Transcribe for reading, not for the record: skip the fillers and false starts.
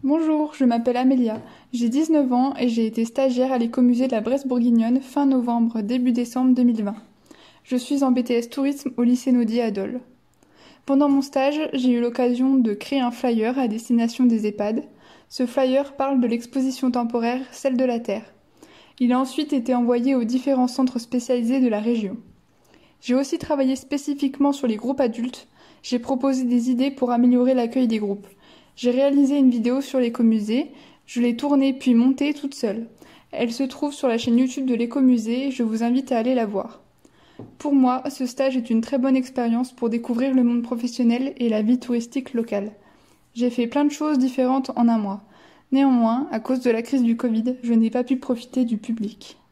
Bonjour, je m'appelle Amélia, j'ai 19 ans et j'ai été stagiaire à l'écomusée de la Bresse bourguignonne fin novembre, début décembre 2020. Je suis en BTS Tourisme au lycée Naudier à Dole. Pendant mon stage, j'ai eu l'occasion de créer un flyer à destination des EHPAD. Ce flyer parle de l'exposition temporaire Celle de la Terre. Il a ensuite été envoyé aux différents centres spécialisés de la région. J'ai aussi travaillé spécifiquement sur les groupes adultes. J'ai proposé des idées pour améliorer l'accueil des groupes. J'ai réalisé une vidéo sur l'écomusée, je l'ai tournée puis montée toute seule. Elle se trouve sur la chaîne YouTube de l'écomusée, je vous invite à aller la voir. Pour moi, ce stage est une très bonne expérience pour découvrir le monde professionnel et la vie touristique locale. J'ai fait plein de choses différentes en un mois. Néanmoins, à cause de la crise du Covid, je n'ai pas pu profiter du public.